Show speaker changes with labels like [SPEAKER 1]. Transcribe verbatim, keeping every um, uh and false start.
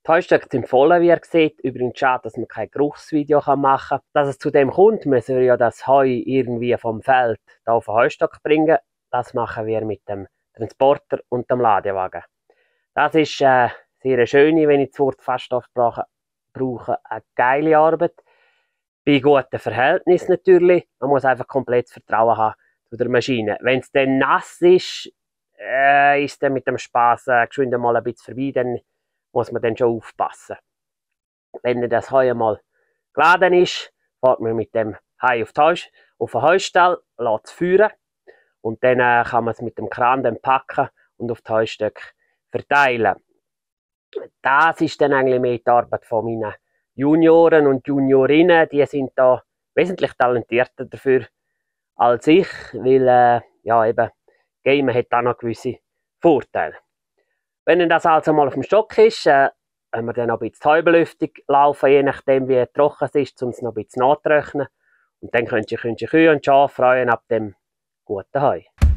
[SPEAKER 1] Heustöcke sind voll, wie ihr seht. Übrigens schade, dass man kein Geruchsvideo machen kann. Dass es zu dem kommt, müssen wir ja das Heu irgendwie vom Feld hier auf den Heustock bringen. Das machen wir mit dem Transporter und dem Ladewagen. Das ist äh, sehr schöne, wenn ich das Wort Faststoff brauche, eine geile Arbeit. Bei guten Verhältnissen natürlich. Man muss einfach komplettes Vertrauen haben zu der Maschine. Wenn es dann nass ist, äh, ist dann mit dem Spass äh, geschwind mal ein bisschen vorbei, dann muss man dann schon aufpassen. Wenn das Heu mal geladen ist, fährt man mit dem Heu auf, auf den Heustall, lässt es feuern und dann äh, kann man es mit dem Kran dann packen und auf die Heustöcke verteilen. Das ist dann eigentlich mehr die Arbeit von meinen Junioren und Juniorinnen. Die sind da wesentlich talentierter dafür als ich, weil äh, ja, eben, Gamen hat da noch gewisse Vorteile. Wenn das also mal auf dem Stock ist, äh, wenn wir dann noch ein bisschen die Heubelüftung laufen, je nachdem wie trocken es ist, um es noch ein bisschen nachzutrocknen. Und dann könnt ihr, könnt ihr Kühe und Schafe freuen ab dem guten Heu.